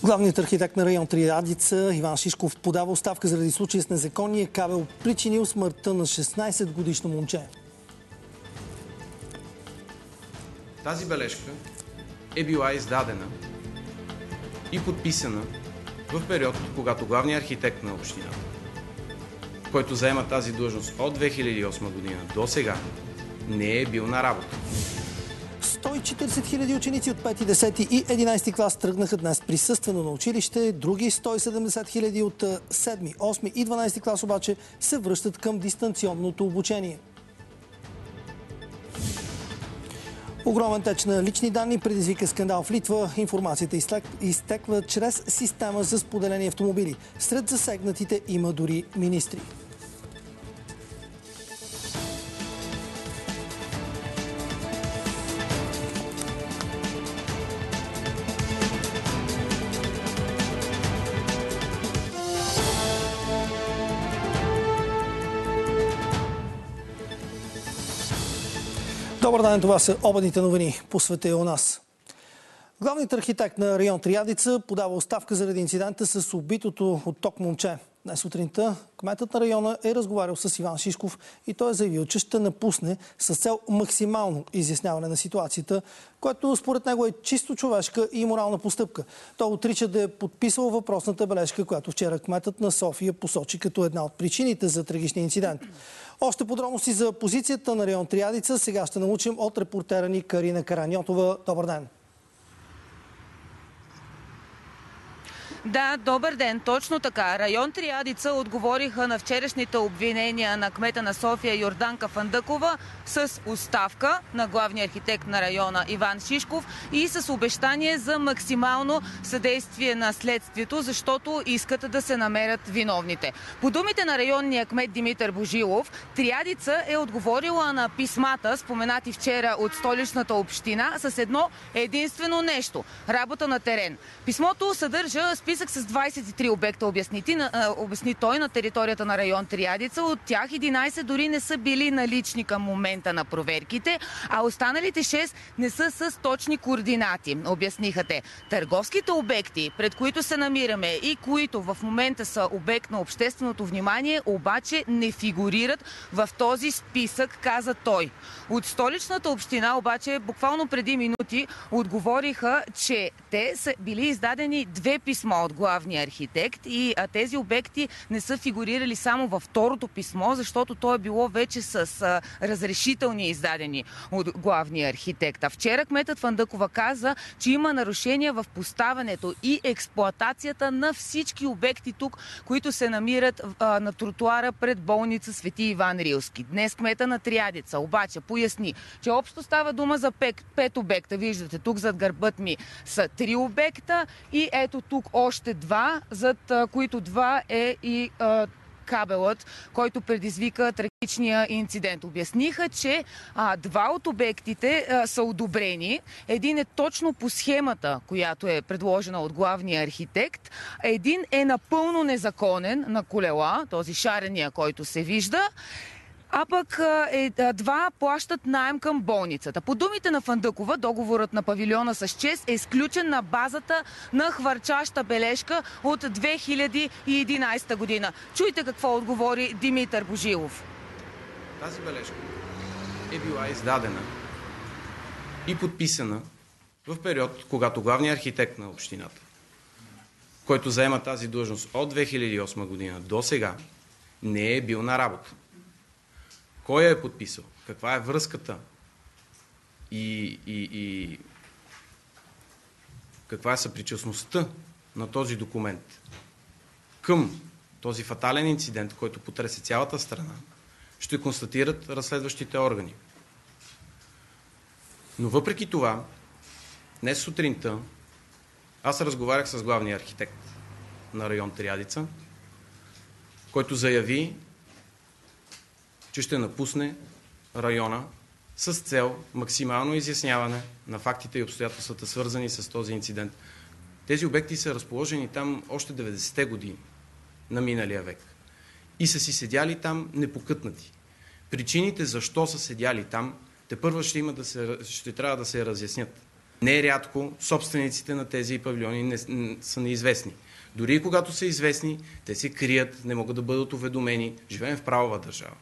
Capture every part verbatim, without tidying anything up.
Главният архитект на район Триадица Иван Шишков подава оставка заради случая с незаконния кабел, причинил смъртта на шестнайсет годишно момче. Тази бележка е била издадена и подписана в период, когато главният архитект на общината, който заема тази длъжност от две хиляди и осма година до сега, не е бил на работа. сто и четирийсет хиляди ученици от пети, десети и единайсети клас тръгнаха днес присъствено на училище. Други сто и седемдесет хиляди от седми, осми и дванайсети клас обаче се връщат към дистанционното обучение. Огромен теч на лични данни предизвика скандал в Литва. Информацията изтекла чрез система за споделени автомобили. Сред засегнатите има дори министри. Добър ден, това са обедните новини по света и у нас. Главният архитект на район Триадица подава оставка заради инцидента с убитото от ток момче. Днес сутринта кметът на района е разговарял с Иван Шишков и той е заявил, че ще напусне с цел максимално изясняване на ситуацията, което според него е чисто човешка и морална постъпка. Той отрича да е подписал въпросната бележка, която вчера кметът на София посочи като една от причините за трагичния инцидент. Още подробности за позицията на район Триадица сега ще научим от репортера ни Карина Караньотова. Добър ден! Да, добър ден. Точно така. Район Триадица отговориха на вчерашните обвинения на кмета на София Йорданка Фандъкова с оставка на главния архитект на района Иван Шишков и с обещание за максимално съдействие на следствието, защото искат да се намерят виновните. По думите на районния кмет Димитър Божилов, Триадица е отговорила на писмата, споменати вчера от столичната община, с едно единствено нещо – работа на терен. Писмото съдържа списък с двайсет и три обекта, обясни, обясни той, на територията на район Триадица. От тях единайсет дори не са били налични към момента на проверките, а останалите шест не са с точни координати, обясниха те. Търговските обекти, пред които се намираме и които в момента са обект на общественото внимание, обаче не фигурират в този списък, каза той. От столичната община обаче буквално преди минути отговориха, че те са били издадени две писма от главния архитект и а, тези обекти не са фигурирали само във второто писмо, защото то е било вече с а, разрешителни издадени от главния архитект. А вчера кметът Фандъкова каза, че има нарушения в поставянето и експлоатацията на всички обекти тук, които се намират а, на тротуара пред болница Свети Иван Рилски. Днес кмета на Триадица обаче поясни, че общо става дума за пет, пет обекта. Виждате, тук зад гърбът ми са три обекта и ето тук още два, зад а, които два е и а, кабелът, който предизвика трагичния инцидент. Обясниха, че а, два от обектите а, са одобрени. Един е точно по схемата, която е предложена от главния архитект. Един е напълно незаконен на колела, този шарения, който се вижда. А пък е, два плащат наем към болницата. По думите на Фандъкова, договорът на павилиона с ЧЕЗ е сключен на базата на хвърчаща бележка от две хиляди и единайсета година. Чуйте какво отговори Димитър Божилов. Тази бележка е била издадена и подписана в период, когато главният архитект на общината, който заема тази длъжност от две хиляди и осма година до сега, не е бил на работа. Кой я е подписал? Каква е връзката? И, и, и каква е съпричастността на този документ към този фатален инцидент, който потресе цялата страна, ще констатират разследващите органи. Но въпреки това, днес сутринта аз разговарях с главния архитект на район Триадица, който заяви, че ще напусне района с цел максимално изясняване на фактите и обстоятелствата, свързани с този инцидент. Тези обекти са разположени там още деветдесетте години на миналия век и са си седяли там непокътнати. Причините защо са седяли там, тепърва ще, има да се, ще трябва да се разяснят. Нерядко собствениците на тези павилиони не, не, са неизвестни. Дори и когато са известни, те се крият, не могат да бъдат уведомени. Живеем в правова държава.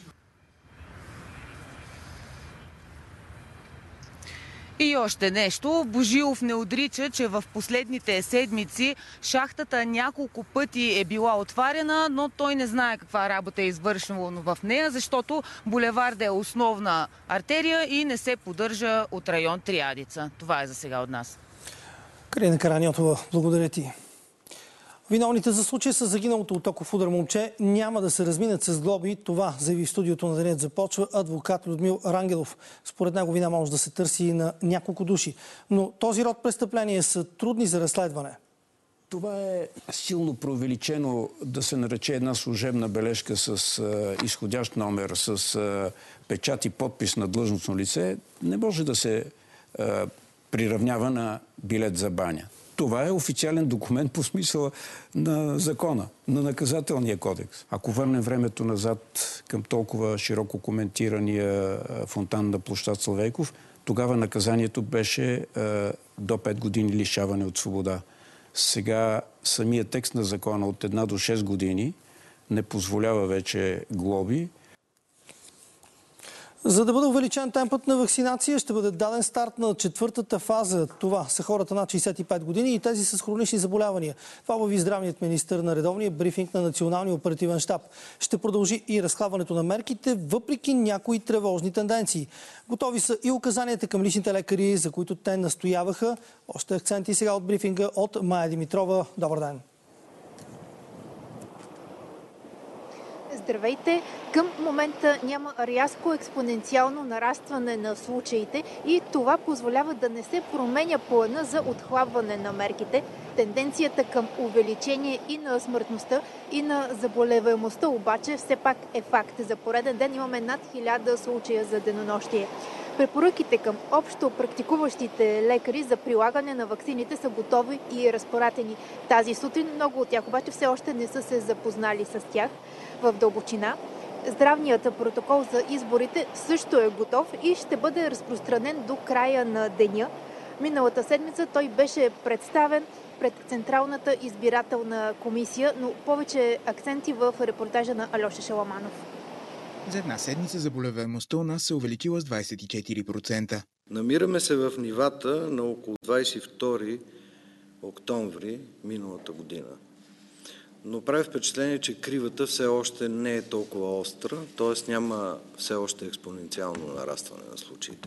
И още нещо. Божилов не отрича, че в последните седмици шахтата няколко пъти е била отваряна, но той не знае каква работа е извършвала в нея, защото булеварда е основна артерия и не се поддържа от район Триадица. Това е за сега от нас. Карина Караниотова, благодаря ти. Виновните за случая с загиналото от токов удар момче няма да се разминат с глоби. Това заяви в студиото на Денят започва адвокат Людмил Рангелов. Според него вина може да се търси и на няколко души. Но този род престъпления са трудни за разследване. Това е силно преувеличено да се нарече една служебна бележка с а, изходящ номер, с а, печат и подпис на длъжностно лице. Не може да се а, приравнява на билет за баня. Това е официален документ по смисъла на закона, на наказателния кодекс. Ако върнем времето назад към толкова широко коментирания фонтан на площад Славейков, тогава наказанието беше е, до пет години лишаване от свобода. Сега самият текст на закона от една до шест години не позволява вече глоби. За да бъде увеличен темпът на вакцинация, ще бъде даден старт на четвъртата фаза. Това са хората над шейсет и пет години и тези с хронични заболявания. Това обяви здравният министър на редовния брифинг на Националния оперативен щаб. Ще продължи и разхлабването на мерките, въпреки някои тревожни тенденции. Готови са и указанията към личните лекари, за които те настояваха. Още акценти сега от брифинга от Майя Димитрова. Добър ден! Здравейте! Към момента няма рязко експоненциално нарастване на случаите и това позволява да не се променя плана за отхлабване на мерките. Тенденцията към увеличение и на смъртността, и на заболеваемостта обаче все пак е факт. За пореден ден имаме над хиляда случая за денонощие. Препоръките към общо практикуващите лекари за прилагане на ваксините са готови и разпоратени тази сутрин. Много от тях обаче все още не са се запознали с тях в дълбочина. Здравният протокол за изборите също е готов и ще бъде разпространен до края на деня. Миналата седмица той беше представен пред Централната избирателна комисия, но повече акценти в репортажа на Алеша Шаламанов. За една седмица заболеваемостта у нас се увеличила с двадесет и четири процента. Намираме се в нивата на около двадесет и втори октомври миналата година. Но прави впечатление, че кривата все още не е толкова остра, т.е. няма все още експоненциално нарастване на случаите.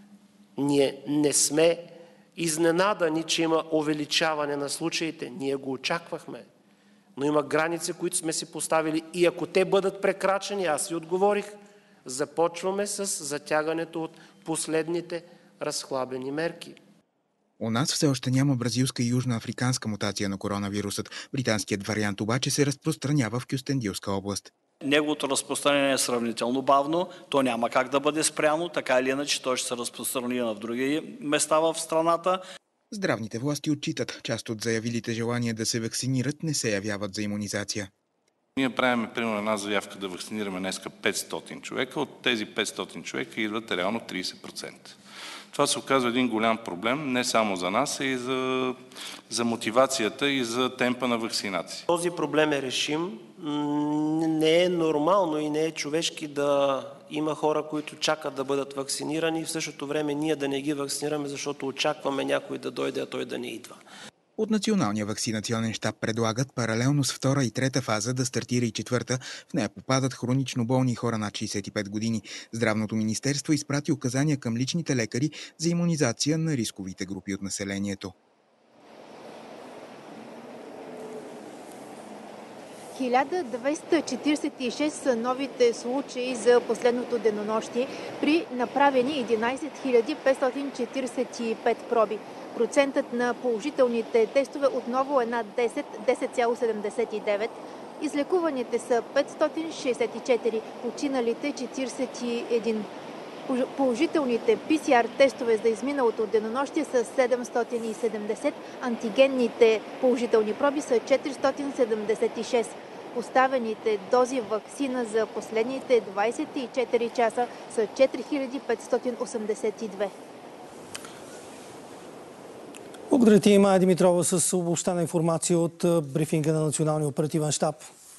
Ние не сме изненадани, че има увеличаване на случаите. Ние го очаквахме. Но има граници, които сме си поставили и ако те бъдат прекрачени, аз ви отговорих, започваме с затягането от последните разхлабени мерки. У нас все още няма бразилска и южноафриканска мутация на коронавирусът. Британският вариант обаче се разпространява в Кюстендилска област. Неговото разпространение е сравнително бавно, то няма как да бъде спряно, така или иначе той ще се разпространи в други места в страната. Здравните власти отчитат, част от заявилите желание да се вакцинират не се явяват за имунизация. Ние правим, примерно, една заявка да вакцинираме днеска петстотин човека. От тези петстотин човека идват реално тридесет процента. Това се оказва един голям проблем, не само за нас, а и за, за мотивацията и за темпа на вакцинация. Този проблем е решим. Не е нормално и не е човешки да има хора, които чакат да бъдат вакцинирани и в същото време ние да не ги вакцинираме, защото очакваме някой да дойде, а той да не идва. От Националния вакцинационен щаб предлагат паралелно с втора и трета фаза да стартира и четвърта. В нея попадат хронично болни хора над шейсет и пет години. Здравното министерство изпрати указания към личните лекари за имунизация на рисковите групи от населението. хиляда двеста четиридесет и шест са новите случаи за последното денонощие при направени единадесет хиляди петстотин четиридесет и пет проби. Процентът на положителните тестове отново е над десет, десет цяло седемдесет и девет. Излекуваните са петстотин шейсет и четири, починалите четиридесет и един. Положителните пи си ар тестове за изминалото денонощие са седемстотин и седемдесет, антигенните положителни проби са четиристотин седемдесет и шест. Поставените дози ваксина за последните двадесет и четири часа са четири хиляди петстотин осемдесет и две. Благодаря ти, Мая Димитрова, с обобщена информация от брифинга на Националния оперативен щаб.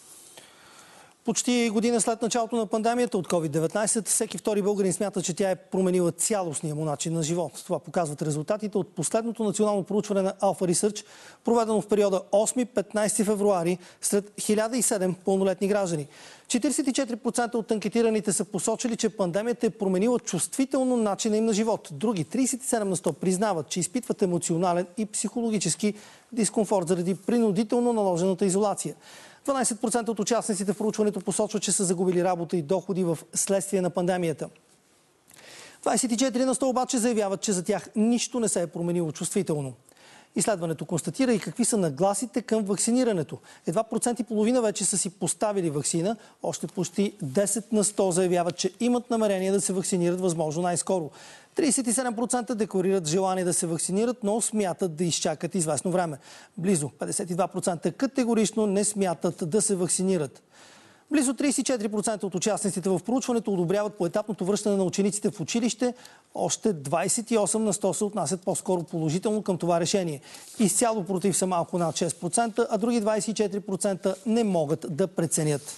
Почти година след началото на пандемията от ковид деветнайсет, всеки втори българин смята, че тя е променила цялостния му начин на живот. Това показват резултатите от последното национално проучване на Alpha Research, проведено в периода осми до петнайсети февруари сред хиляда и седем пълнолетни граждани. четирийсет и четири процента от анкетираните са посочили, че пандемията е променила чувствително начина им на живот. Други трийсет и седем на сто признават, че изпитват емоционален и психологически дискомфорт заради принудително наложената изолация. дванайсет процента от участниците в проучването посочват, че са загубили работа и доходи в следствие на пандемията. двайсет и четири на сто обаче заявяват, че за тях нищо не се е променило чувствително. Изследването констатира и какви са нагласите към вакцинирането. Едва процент и половина вече са си поставили вакцина, още почти десет на сто заявяват, че имат намерение да се вакцинират възможно най-скоро. трийсет и седем процента декларират желание да се вакцинират, но смятат да изчакат известно време. Близо петдесет и два процента категорично не смятат да се вакцинират. Близо трийсет и четири процента от участниците в проучването одобряват поетапното връщане на учениците в училище. Още двайсет и осем на сто се отнасят по-скоро положително към това решение. Изцяло против са малко над шест процента, а други двайсет и четири процента не могат да преценят.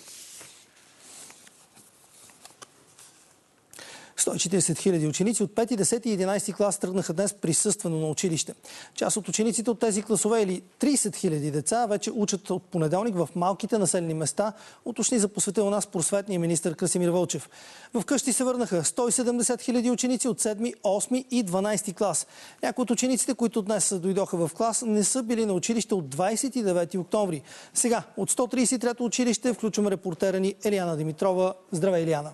сто и четирийсет хиляди ученици от пети, десети и единайсети клас тръгнаха днес присъствено на училище. Част от учениците от тези класове или трийсет хиляди деца вече учат от понеделник в малките населени места, уточни за посвета у нас просветния министър Красимир Вълчев. В къщи се върнаха сто и седемдесет хиляди ученици от седми, осми и дванайсети клас. Някои от учениците, които днес дойдоха в клас, не са били на училище от двайсет и девети октомври. Сега от сто трийсет и трето училище включваме репортера ни Елиана Димитрова. Здравей, Елиана!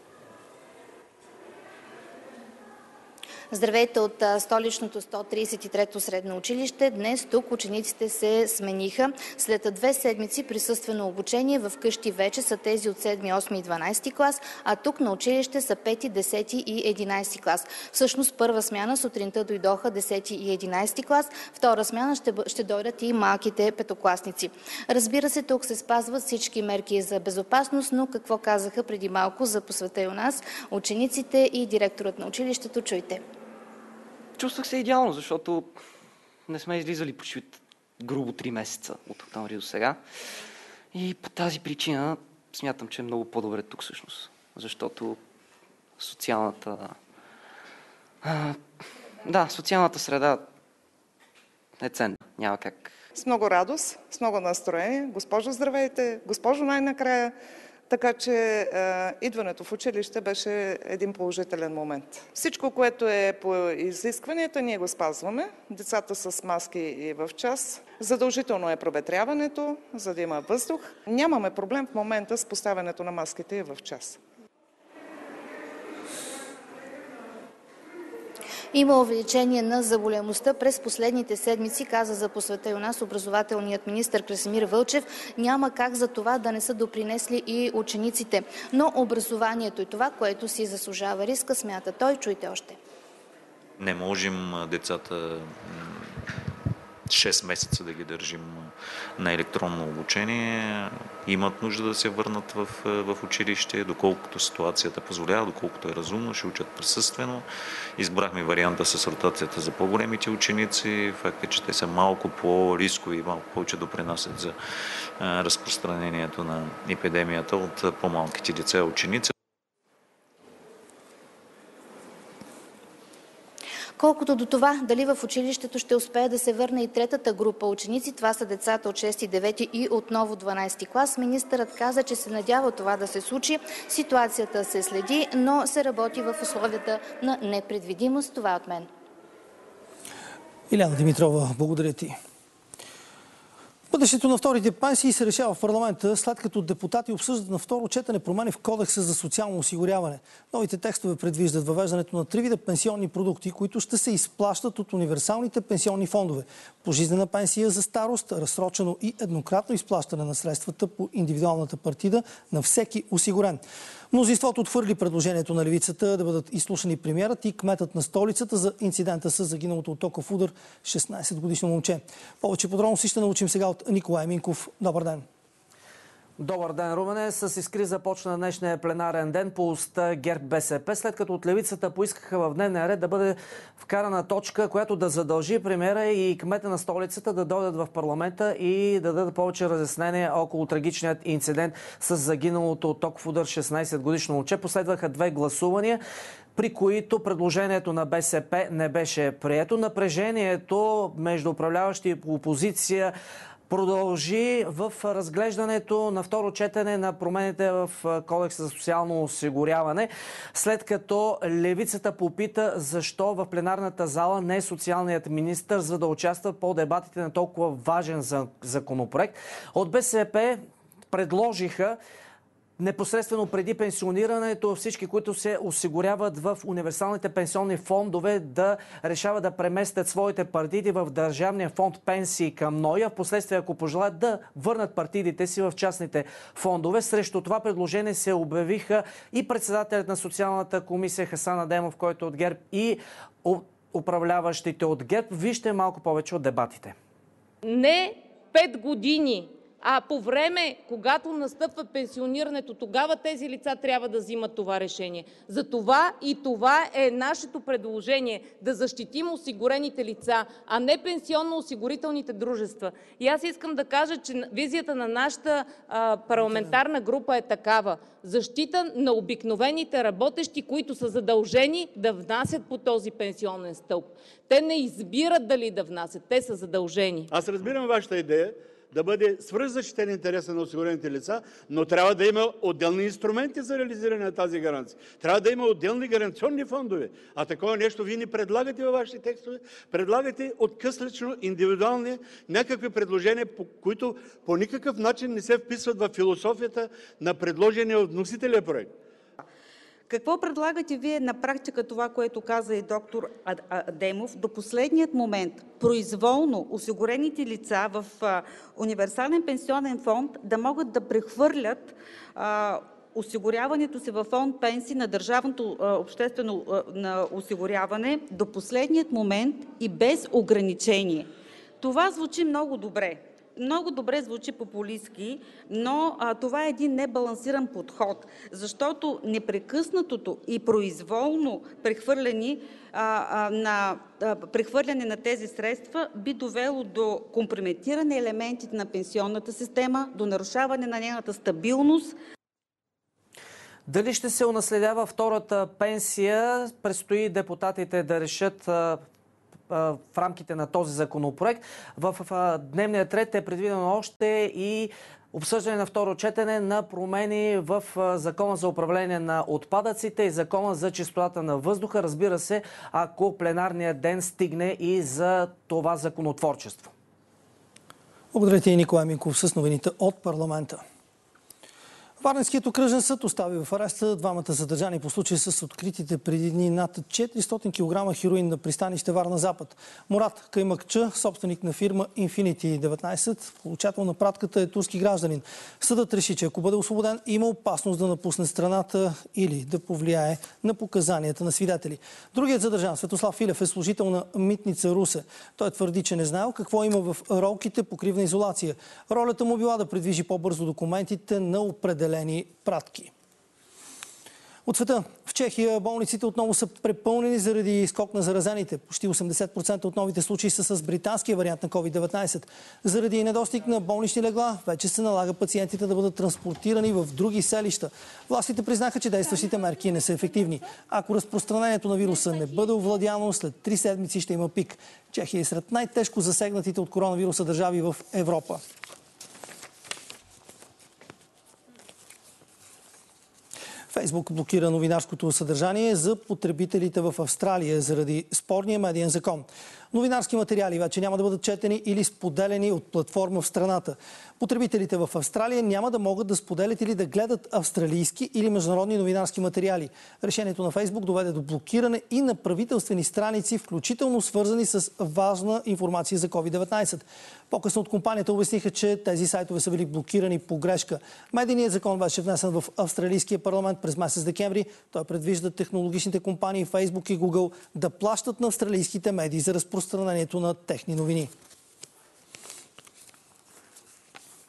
Здравейте от столичното сто трийсет и трето средно училище. Днес тук учениците се смениха. След две седмици присъствено обучение в къщи вече са тези от седми, осми и дванайсети клас, а тук на училище са пети, десети и единайсети клас. Всъщност първа смяна сутринта дойдоха десети и единайсети клас, втора смяна ще, ще дойдат и малките петокласници. Разбира се, тук се спазват всички мерки за безопасност, но какво казаха преди малко за посвета и у нас учениците и директорът на училището, чуйте. Чувствах се идеално, защото не сме излизали почти грубо три месеца от октомври до сега. И по тази причина смятам, че е много по-добре тук всъщност. Защото социалната... А, да, социалната среда е ценна. Няма как. С много радост, с много настроение. Госпожо, здравейте! Госпожо, най-накрая. Така че е, идването в училище беше един положителен момент. Всичко, което е по изискванията, ние го спазваме. Децата с маски и в час. Задължително е проветряването, за да има въздух. Нямаме проблем в момента с поставянето на маските и в час. Има увеличение на заболемостта през последните седмици, каза за посвета и у нас образователният министър Красимир Вълчев. Няма как за това да не са допринесли и учениците. Но образованието е това, което си заслужава риска, смята той. Чуйте още. Не можем децата шест месеца да ги държим на електронно обучение. Имат нужда да се върнат в, в училище, доколкото ситуацията позволява, доколкото е разумно, ще учат присъствено. Избрахме варианта с ротацията за по-големите ученици. Факт е, че те са малко по-рискови и малко повече допринасят за разпространението на епидемията от по-малките деца и ученици. Колкото до това, дали в училището ще успее да се върне и третата група ученици, това са децата от шести, девети и отново дванайсети клас, министърът каза, че се надява това да се случи. Ситуацията се следи, но се работи в условията на непредвидимост. Това е от мен. Илиана Димитрова, благодаря ти. Бъдещето на вторите пенсии се решава в парламента, след като депутати обсъждат на второ четене промени в Кодекса за социално осигуряване. Новите текстове предвиждат въвеждането на три вида пенсионни продукти, които ще се изплащат от универсалните пенсионни фондове. Пожизнена пенсия за старост, разсрочено и еднократно изплащане на средствата по индивидуалната партида на всеки осигурен. Мнозинството отхвърли предложението на левицата да бъдат изслушани премиерът и кметът на столицата за инцидента с загиналото от токов удар шестнайсет годишно момче. Повече подробности ще научим сега от Николай Минков. Добър ден! Добър ден, Румене. С искри започна днешния пленарен ден по уста ГЕРБ БСП, след като от левицата поискаха в дневния ред да бъде вкарана точка, която да задължи премиера и кмета на столицата да дойдат в парламента и да дадат повече разяснения около трагичният инцидент с загиналото от токов удар шестнайсет годишно момче. Последваха две гласувания, при които предложението на БСП не беше прието. Напрежението между управляващи и опозиция продължи в разглеждането на второ четене на промените в Кодекса за социално осигуряване, след като левицата попита защо в пленарната зала не е социалният министър, за да участва по дебатите на толкова важен законопроект. От БСП предложиха непосредствено преди пенсионирането всички, които се осигуряват в универсалните пенсионни фондове, да решават да преместят своите партиди в Държавния фонд пенсии към НОИ, а в последствие, ако пожелаят, да върнат партидите си в частните фондове. Срещу това предложение се обявиха и председателят на социалната комисия Хасан Адемов, който е от ГЕРБ, и управляващите от ГЕРБ. Вижте малко повече от дебатите. Не пет години, а по време, когато настъпва пенсионирането, тогава тези лица трябва да взимат това решение. Затова и това е нашето предложение – да защитим осигурените лица, а не пенсионно-осигурителните дружества. И аз искам да кажа, че визията на нашата а, парламентарна група е такава – защита на обикновените работещи, които са задължени да внасят по този пенсионен стълб. Те не избират дали да внасят, те са задължени. Аз разбирам вашата идея да бъде свръхзащитен интереса на осигурените лица, но трябва да има отделни инструменти за реализиране на тази гаранция. Трябва да има отделни гаранционни фондове. А такова нещо вие не предлагате във вашите текстове. Предлагате откъслечно, индивидуални някакви предложения, които по никакъв начин не се вписват в философията на предложения от вносителя проект. Какво предлагате вие на практика, това, което каза и доктор Адемов? До последният момент произволно осигурените лица в универсален пенсионен фонд да могат да прехвърлят а, осигуряването си във фонд пенсии на държавното а, обществено а, на осигуряване до последният момент и без ограничение. Това звучи много добре. Много добре звучи популистки, но а, това е един небалансиран подход, защото непрекъснатото и произволно прехвърляне, а, а, на, а, прехвърляне на тези средства би довело до компрометиране елементите на пенсионната система, до нарушаване на нейната стабилност. Дали ще се унаследява втората пенсия, предстои депутатите да решат в рамките на този законопроект. В дневния ред е предвидено още и обсъждане на второ четене на промени в Закона за управление на отпадъците и Закона за чистотата на въздуха. Разбира се, ако пленарният ден стигне и за това законотворчество. Благодаря ти, Николай Минков, с новините от парламента. Варненският окръжен съд остави в ареста двамата задържани по случай с откритите преди дни над четиристотин килограма хероин на пристанище Варна Запад. Мурат Каймакча, собственик на фирма Infinity деветнайсет, получател на пратката е турски гражданин. Съдът реши, че ако бъде освободен, има опасност да напусне страната или да повлияе на показанията на свидетели. Другият задържан, Светослав Филев, е служител на Митница Русе. Той твърди, че не знаел какво има в ролките покривна изолация. Ролята му била да придвижи по-бързо документите на определен пратки. От света. В Чехия болниците отново са препълнени заради скок на заразените. Почти осемдесет процента от новите случаи са с британския вариант на ковид деветнайсет. Заради недостиг на болнични легла, вече се налага пациентите да бъдат транспортирани в други селища. Властите признаха, че действащите мерки не са ефективни. Ако разпространението на вируса не бъде овладяно, след три седмици ще има пик. Чехия е сред най-тежко засегнатите от коронавируса държави в Европа. Фейсбук блокира новинарското съдържание за потребителите в Австралия заради спорния медиен закон. Новинарски материали вече няма да бъдат четени или споделени от платформа в страната. Потребителите в Австралия няма да могат да споделят или да гледат австралийски или международни новинарски материали. Решението на Фейсбук доведе до блокиране и на правителствени страници, включително свързани с важна информация за ковид деветнайсет. По-късно от компанията обясниха, че тези сайтове са били блокирани по грешка. Медийният закон беше внесен в австралийския парламент през месец декември. Той предвижда технологичните компании Facebook и Google да плащат на австралийските медии за разпространението на техни новини.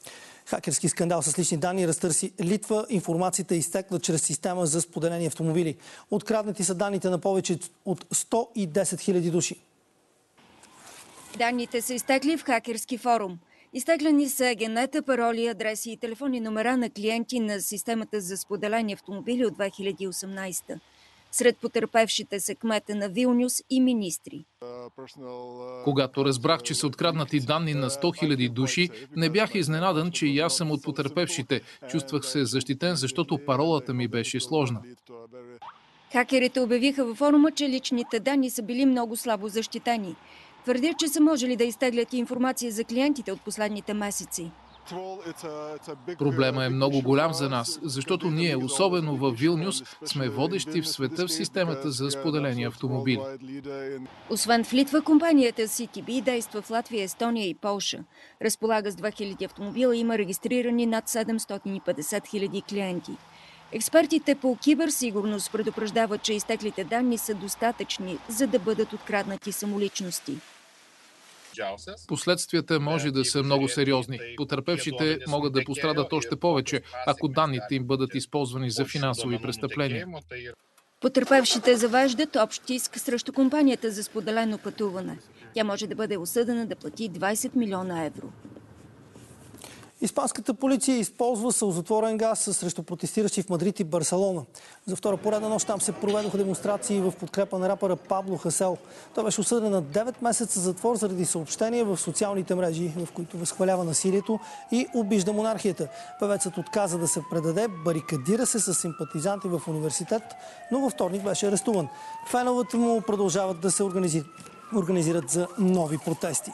Хакерски скандал с лични данни разтърси Литва. Информацията е изтекла чрез система за споделени автомобили. Откраднати са данните на повече от сто и десет хиляди души. Данните са изтекли в хакерски форум. Изтеглени са генета, пароли, адреси и телефонни номера на клиенти на системата за споделени автомобили от две хиляди и осемнадесета. Сред потърпевшите са кмета на Вилнюс и министри. Когато разбрах, че са откраднати данни на сто хиляди души, не бях изненадан, че и аз съм от потърпевшите. Чувствах се защитен, защото паролата ми беше сложна. Хакерите обявиха във форума, че личните данни са били много слабо защитени. Твърдят, че са можели да изтеглят информация за клиентите от последните месеци. Проблема е много голям за нас, защото ние, особено във Вилнюс, сме водещи в света в системата за споделени автомобили. Освен в Литва, компанията Си Ти Би действа в Латвия, Естония и Полша. Разполага с две хиляди автомобила и има регистрирани над седемстотин и петдесет хиляди клиенти. Експертите по киберсигурност предупреждават, че изтеклите данни са достатъчни, за да бъдат откраднати самоличности. Последствията може да са много сериозни. Потърпевшите могат да пострадат още повече, ако данните им бъдат използвани за финансови престъпления. Потърпевшите завеждат общ иск срещу компанията за споделено пътуване. Тя може да бъде осъдена да плати двадесет милиона евро. Испанската полиция използва сълзотворен газ срещу протестиращи в Мадрид и Барселона. За втора поредна нощ там се проведоха демонстрации в подкрепа на рапъра Пабло Хасел. Той беше осъден на девет месеца затвор заради съобщения в социалните мрежи, в които възхвалява насилието и обижда монархията. Певецът отказа да се предаде, барикадира се с симпатизанти в университет, но във вторник беше арестуван. Феновете му продължават да се организират за нови протести.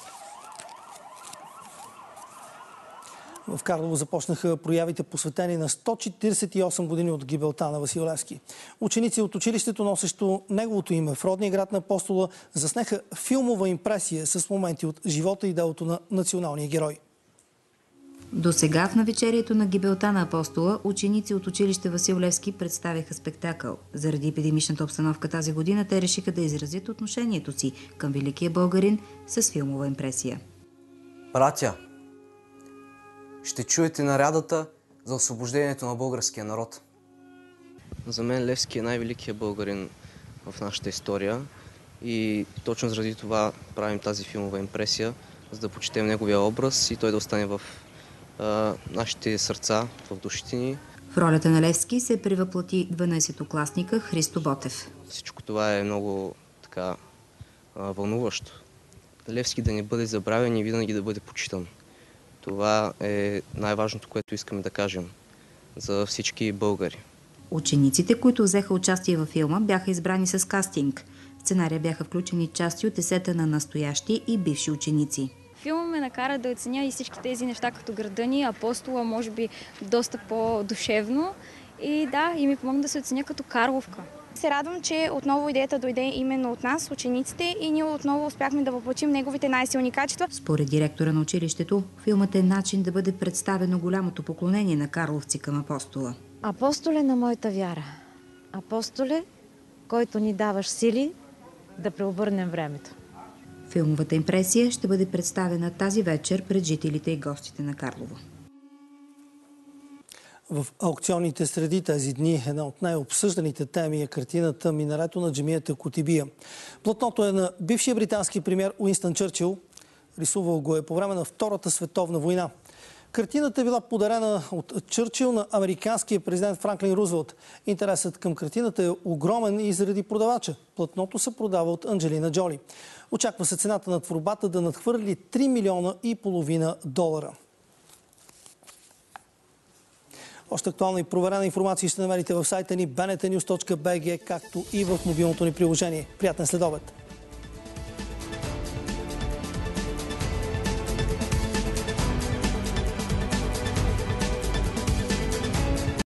В Карлово започнаха проявите, посветени на сто четиридесет и осем години от гибелта на Васил Левски. Ученици от училището, носещо неговото име в родния град на Апостола, заснеха филмова импресия с моменти от живота и делото на националния герой. До сега в навечерието на гибелта на Апостола ученици от училище Васил Левски представяха спектакъл. Заради епидемичната обстановка тази година те решиха да изразят отношението си към великия българин с филмова импресия. Братя, ще чуете нарядата за освобождението на българския народ. За мен Левски е най-великият българин в нашата история и точно заради това правим тази филмова импресия, за да почетем неговия образ и той да остане в а, нашите сърца, в душите ни. В ролята на Левски се превъплати дванадесетокласника Христо Ботев. Всичко това е много така а, вълнуващо. Левски да не бъде забравен и винаги да бъде почитан. Това е най-важното, което искаме да кажем за всички българи. Учениците, които взеха участие във филма, бяха избрани с кастинг. В сценария бяха включени части от есета на настоящи и бивши ученици. Филма ме накара да оценя и всички тези неща като града ни, Апостола може би доста по-душевно и да, и ми помогна да се оценя като Карловка. Се радвам, че отново идеята дойде именно от нас, учениците, и ние отново успяхме да въплатим неговите най-силни качества. Според директора на училището, филмът е начин да бъде представено голямото поклонение на карловци към Апостола. Апостоле на моята вяра. Апостоле, който ни даваш сили да преобърнем времето. Филмовата импресия ще бъде представена тази вечер пред жителите и гостите на Карлово. В аукционните среди тези дни една от най-обсъжданите теми е картината «Минарето на джамията Кутибия». Платното е на бившия британски премиер Уинстън Чърчил. Рисувал го е по време на Втората световна война. Картината е била подарена от Чърчил на американския президент Франклин Рузвелт. Интересът към картината е огромен и заради продавача. Платното се продава от Анджелина Джоли. Очаква се цената на творбата да надхвърли три милиона и половина долара. Още актуална и проверена информация ще намерите в сайта ни би ен ти нюз точка би джи, както и в мобилното ни приложение. Приятен следобед!